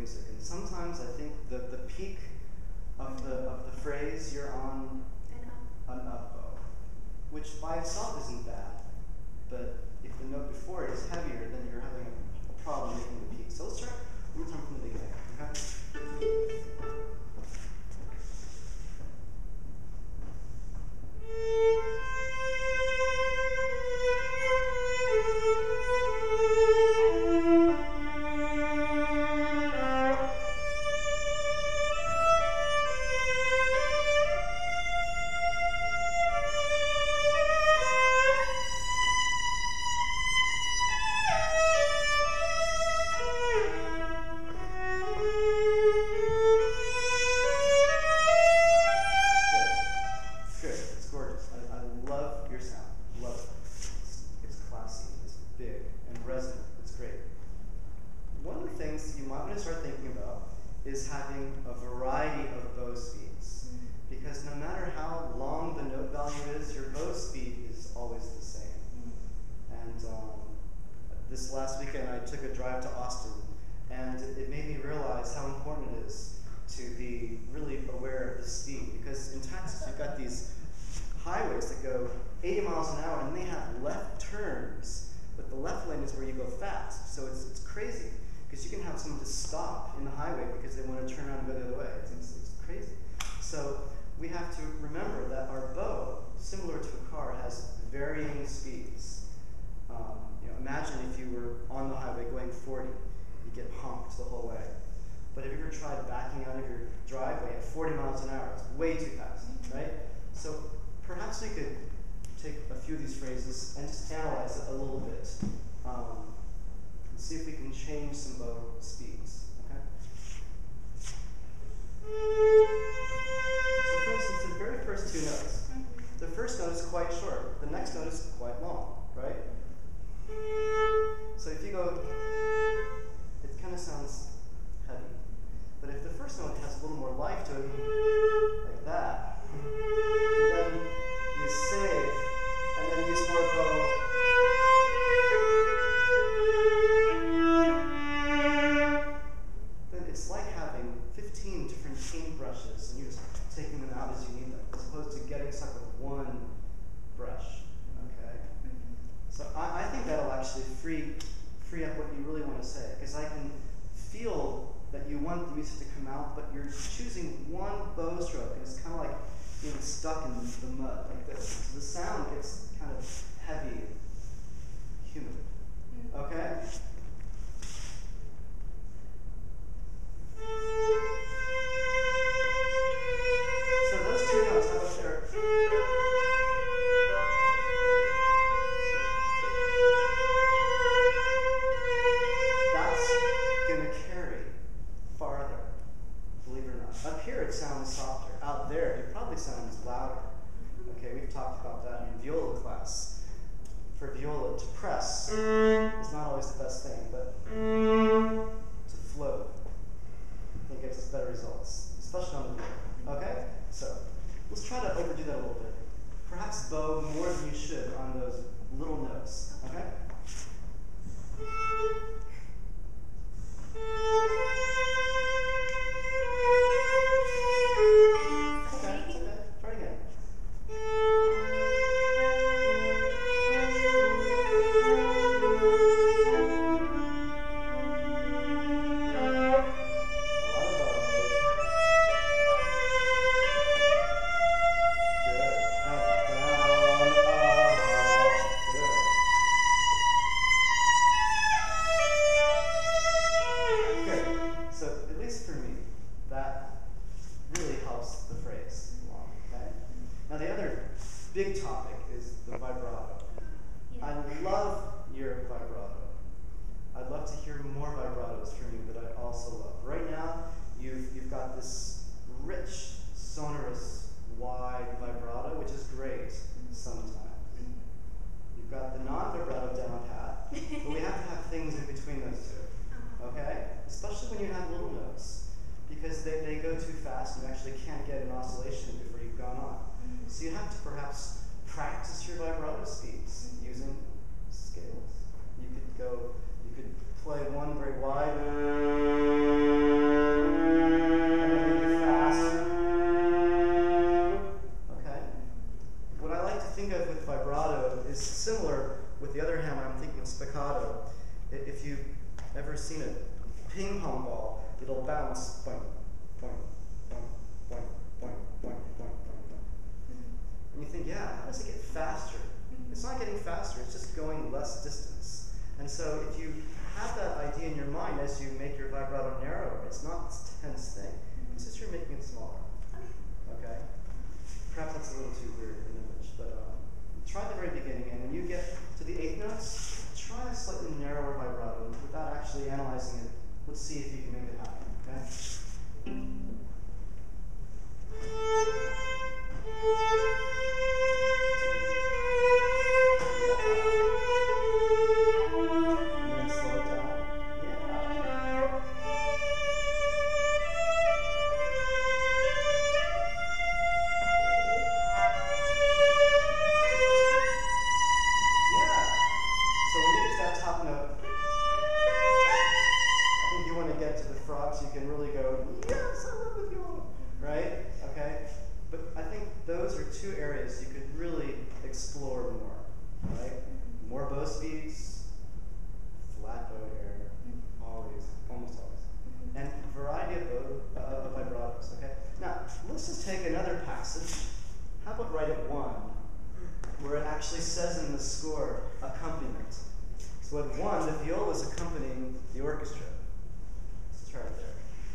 music. And sometimes I think that the peak of the phrase you're on an up bow, which by itself isn't bad, but if the note before it is heavier, then you're having a problem making the peak. So let's try one more time from the beginning, okay? This last weekend I took a drive to Austin, and it made me realize how important it is to be really aware of the speed, because in Texas you've got these highways that go 80 miles an hour and they have left turns, but the left lane is where you go fast. So it's crazy, because you can have someone just stop in the highway because they want to turn around and go the other way. It's crazy. So we have to remember that our bow, similar to a car, has varying speeds. Imagine if you were on the highway going 40, you get honked the whole way. But have you ever tried backing out of your driveway at 40 miles an hour? It's way too fast, right? So perhaps we could take a few of these phrases and just analyze it a little bit, and see if we can change some bow speeds, okay? So for instance, the very first two notes. The first note is quite short. The next note is quite long, right? So if you go, it kind of sounds heavy. But if the first note has a little more life to it, like that, and then you save, and then use more bow. Then it's like having 15 different paintbrushes, and you're just taking them out as you need them, as opposed to getting stuck with one brush. So I think that'll actually free up what you really want to say, because I can feel that you want the music to come out, but you're choosing one bow stroke, and it's kind of like being stuck in the mud like this. So the sound gets kind of heavy and humid. Okay? So those two notes, how about there? Up here it sounds softer. Out there it probably sounds louder. Okay, we've talked about that in viola class. For viola, to press is not always the best thing, but to flow, I think gives us better results, especially on the viola. Okay? So let's try to overdo that a little bit. Perhaps bow more than you should on those little notes. Okay? Big topic is the vibrato. Yeah. I love your vibrato. I'd love to hear more vibratos from you that I also love. Right now, you've got this rich, sonorous, wide vibrato, which is great sometimes. You've got the non-vibrato down pat, but we have to have things in between those two, okay? Especially when you have little notes, because they go too fast and you actually can't get an oscillation before you've gone on. So you have to perhaps practice your vibrato speeds using scales. You could play one very wide, seen a ping pong ball, it'll bounce, boing, boing, boing, boing, boing, boing, boing, boing, boing. And you think, yeah, how does it get faster? It's not getting faster, it's just going less distance. And so if you have that idea in your mind as you make your vibrato narrower, it's not this tense thing. It's just you're making it smaller. Okay? Perhaps that's a little too weird of an image, but try the very beginning, and when you get to the 8th notes, try a slightly narrower vibrato without actually analyzing it. Let's see if you can make it happen, okay? And then slow it down. Yeah. So when you get to that top note, I think you want to get to the frog so you can really go, yes, I live with you, right? Okay? But I think those are two areas you could really explore more, right? More bow speeds, flat bow air, always, almost always. And variety of vibratos, okay? Now, let's just take another passage. How about right at 1? Where it actually says in the score, accompaniment. So at 1, the viola is accompanying the orchestra. Let's try it there.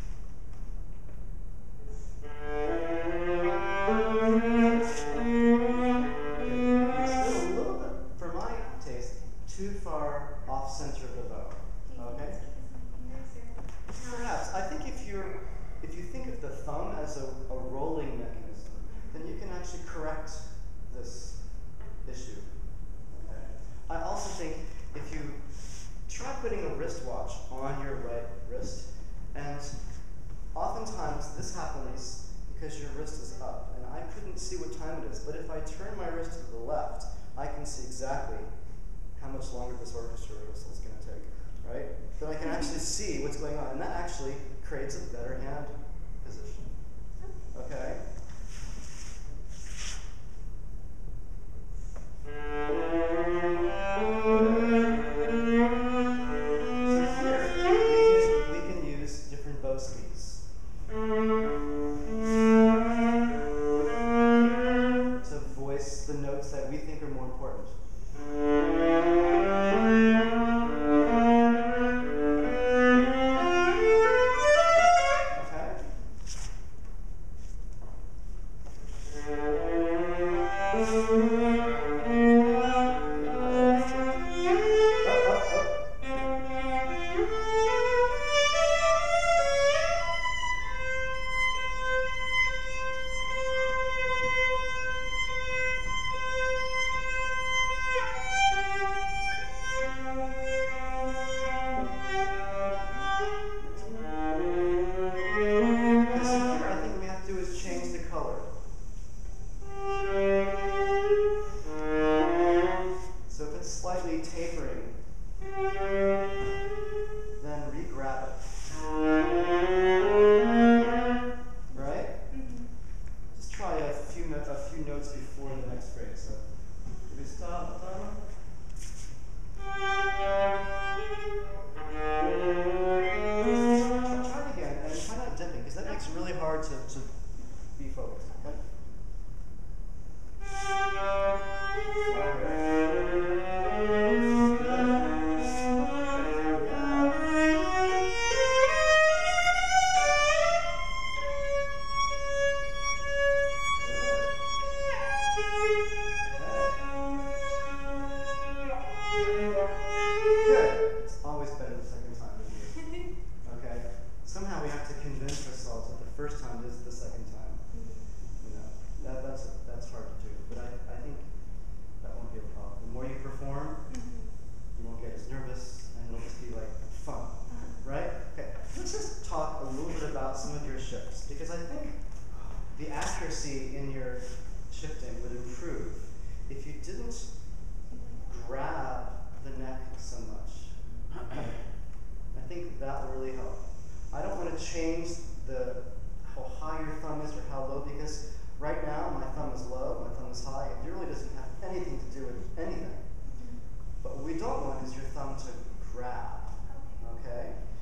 Okay, it's still a little bit, for my taste, too far off center of the bow. Okay? Perhaps. I think if you think of the thumb as a rolling mechanism, then you can actually correct this issue. Okay. I also think if you try putting a wristwatch on your right wrist, and oftentimes this happens because your wrist is up, and I couldn't see what time it is, but if I turn my wrist to the left, I can see exactly how much longer this orchestra rehearsal is going to take, right? Then I can actually see what's going on, and that actually creates a better hand position. Okay? So here, we can use different bow speeds to voice the notes that we think are more important. What we don't want is your thumb to grab, okay?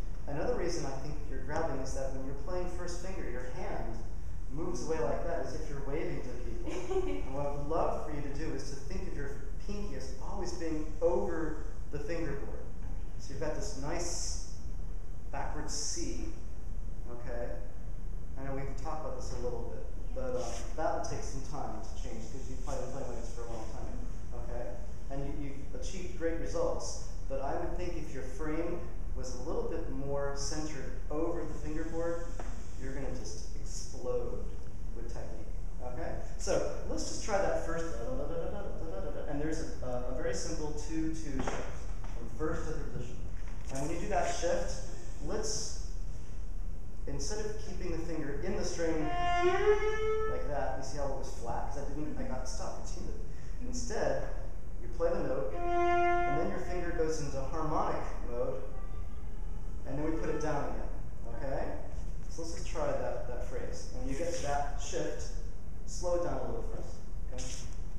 C, okay? I know we've talked about this a little bit, but that will take some time to change because you've probably been playing like this for a long time, okay? And you've achieved great results, but I would think if your frame was a little bit more centered over the fingerboard, you're going to just explode with technique, okay? So let's just try that first, and there's a very simple 2-2 shift from first to third position. And when you do that shift, let's, instead of keeping the finger in the string like that, you see how it was flat? Because I got stuck, it's humid. Instead, you play the note, and then your finger goes into harmonic mode, and then we put it down again, okay? So let's just try that phrase. And when you get to that shift, slow it down a little for us, okay?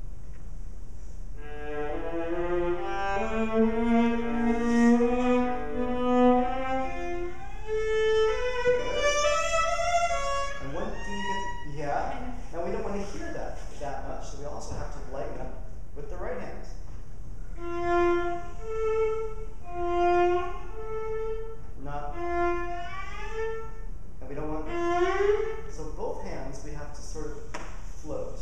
And when do you get, yeah, and we don't want to hear that much, so we also have to lighten up with the right hand. Not, and we don't want, so both hands we have to sort of float.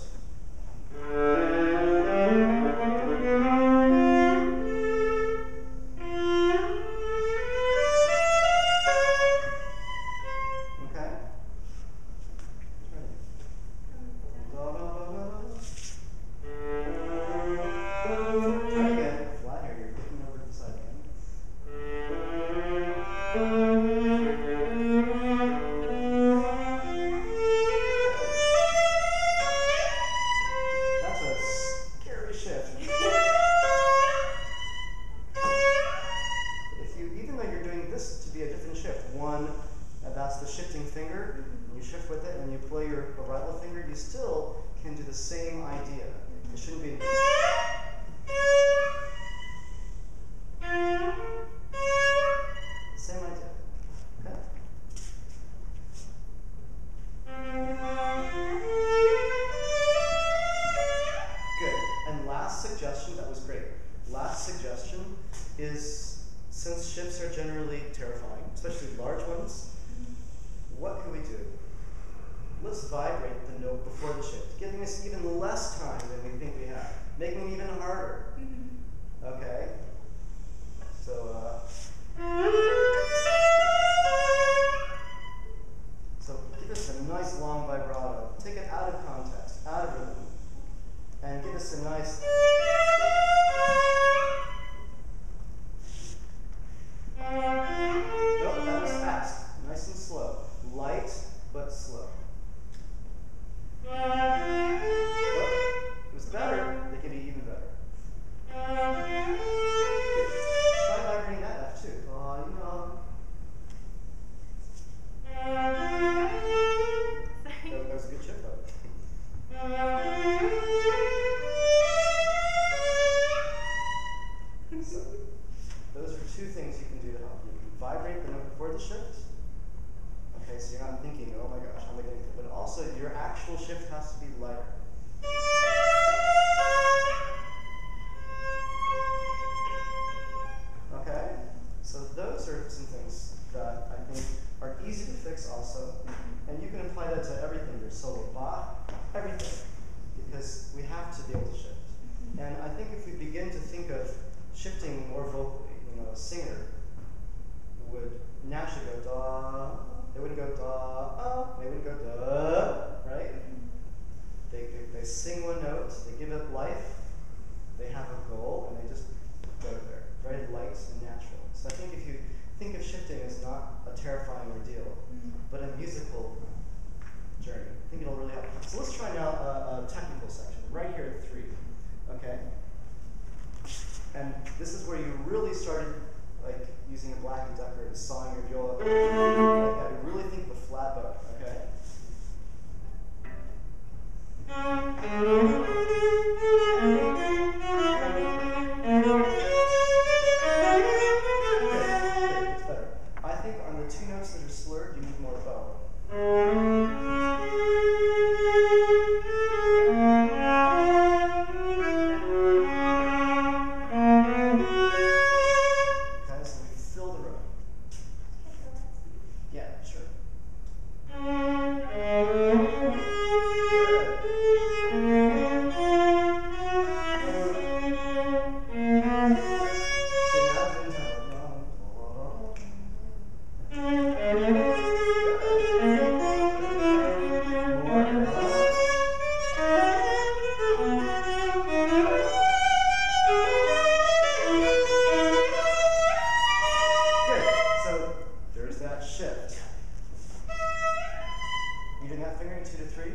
2, 3.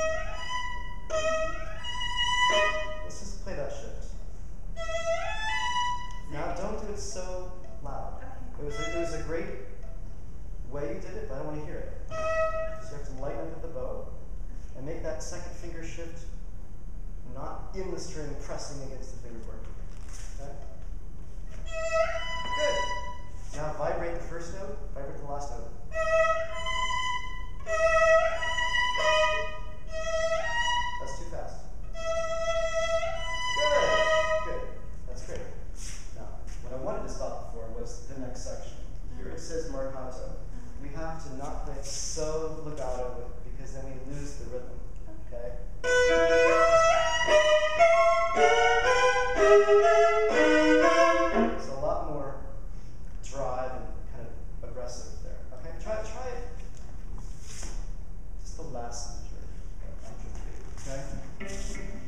Let's just play that shift. Now don't do it so loud. It was a great way you did it, but I don't want to hear it. So you have to lighten up at the bow and make that second finger shift not in the string pressing against the fingerboard. Okay? Good. Now vibrate the first note, vibrate the last note. That's too fast. Good. That's great. Now, what I wanted to stop before was the next section. Here it says marcato. We have to not play it so legato because then we lose the rhythm. Okay? It's a lot more drive and kind of aggressive there. Okay? Try it. Just the last measure after 3. Okay?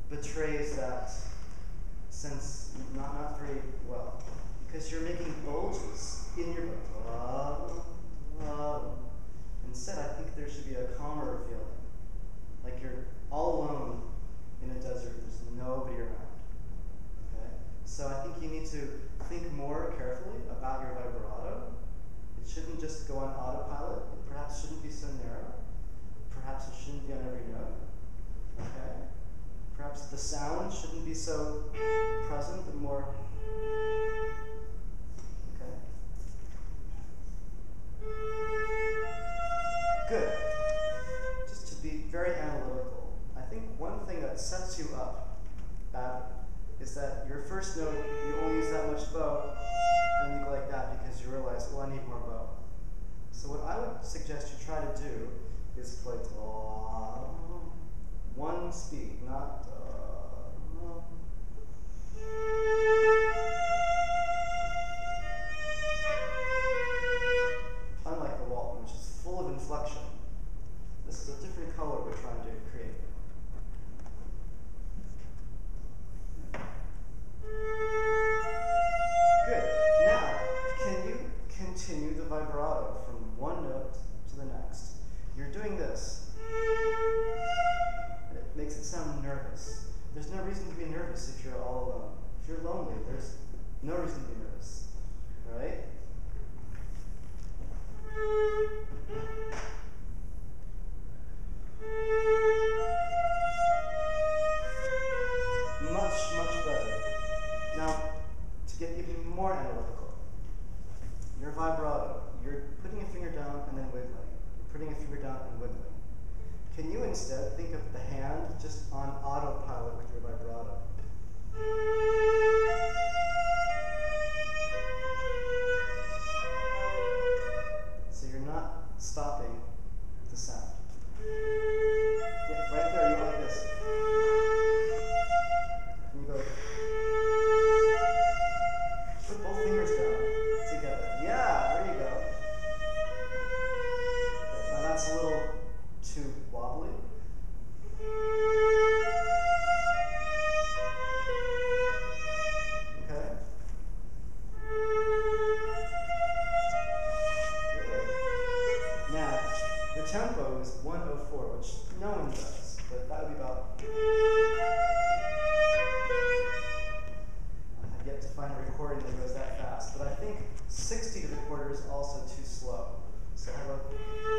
betrays that sense not very well, because you're making bulges in your instead, I think there should be a calmer feeling, like you're all alone in a desert. There's nobody around. Okay, so I think you need to think more carefully about your vibrato. It shouldn't just go on autopilot. It perhaps shouldn't be so narrow. Perhaps it shouldn't be on every note. Okay? Perhaps the sound shouldn't be so present, but more. Okay? Good. Just to be very analytical, I think one thing that sets you up badly is that your first note, you only use that much bow, and you go like that because you realize, oh, I need more bow. So what I would suggest you try to do is play one speed, not unlike the Walton, which is full of inflection. This is a different color we're trying to create. Good. Now, can you continue the vibrato from one note to the next? You're doing this. It makes it sound nervous. There's no reason to be nervous if you're all alone. If you're lonely, there's no reason to be nervous. All right? Much better. Now, to get even more analytical, your vibrato, you're putting a finger down and then wiggling. You're putting a finger down and wiggling. Can you instead think of the hand just on autopilot with your vibrato? So you're not stopping the sound. Yeah, right there, you go like this. And you go, put both fingers down together. Yeah, there you go. Okay, now that's a little too wobbly. Okay? Good. Now, the tempo is 104, which no one does, but that would be about. I have yet to find a recording that goes that fast, but I think 60 to the quarter is also too slow. So how about.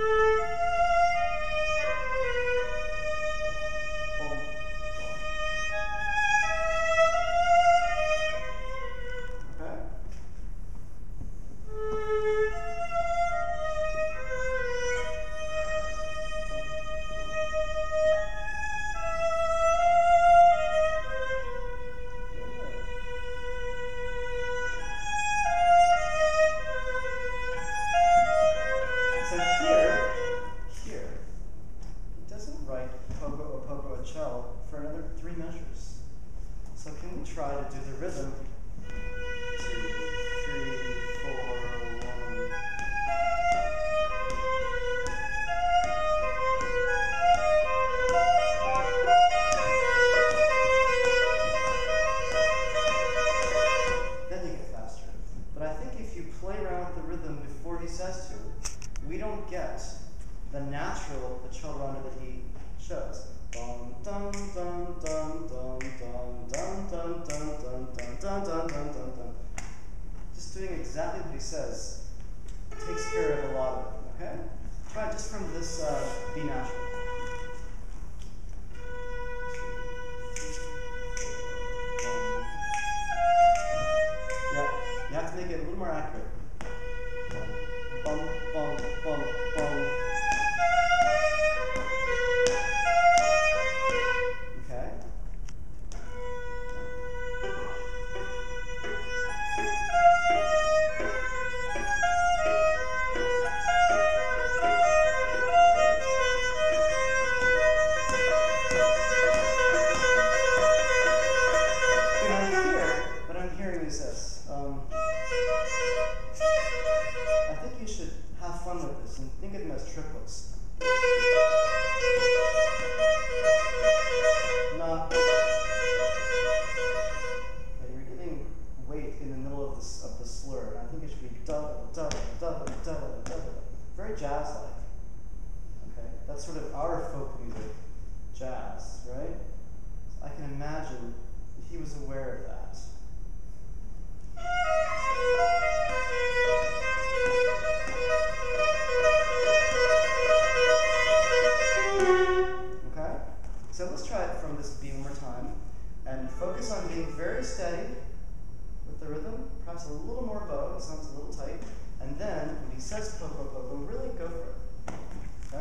Just doing exactly what he says takes care of a lot of it, okay? Try it just from this B natural. Yeah, you have to make it a little more accurate. Bum, bum, bum, bum. Okay. What I'm hearing is this. who's aware of that? Okay? So let's try it from this B one more time. And focus on being very steady with the rhythm, perhaps a little more bow, it sounds a little tight. And then, when he says po, po, po, po, really go for it. Okay?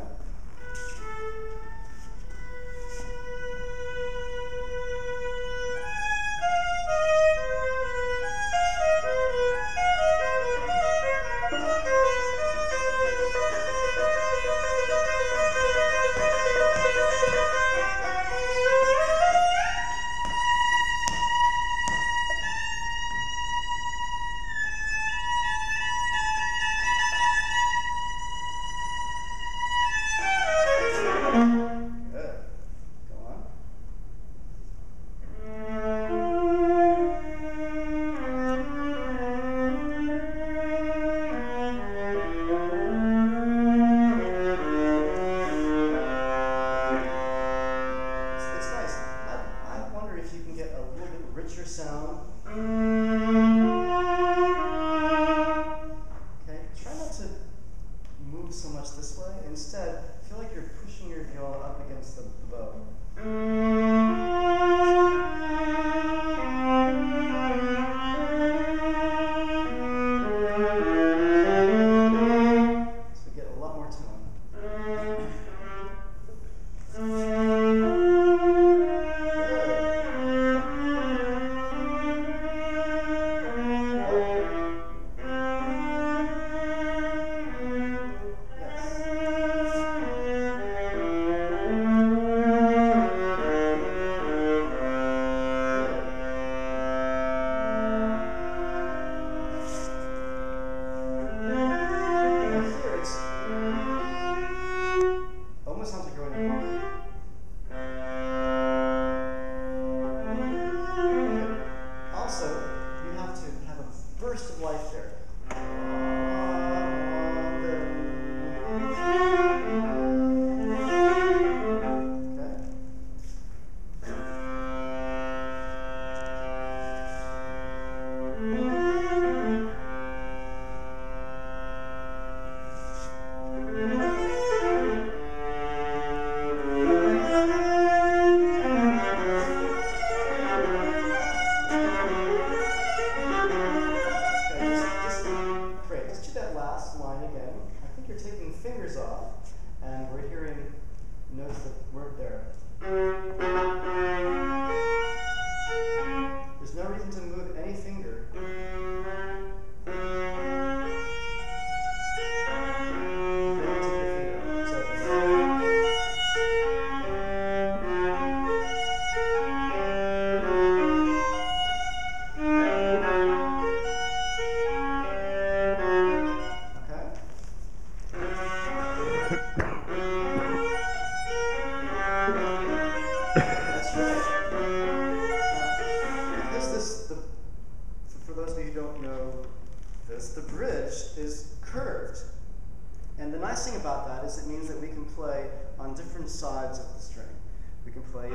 Sides of the string. We can play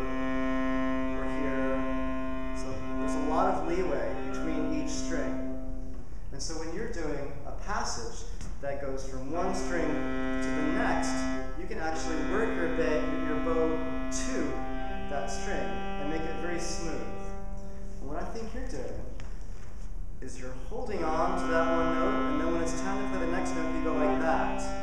or here. So there's a lot of leeway between each string. And so when you're doing a passage that goes from one string to the next, you can actually work your bow to that string and make it very smooth. And what I think you're doing is you're holding on to that one note, and then when it's time to play the next note, you go like that.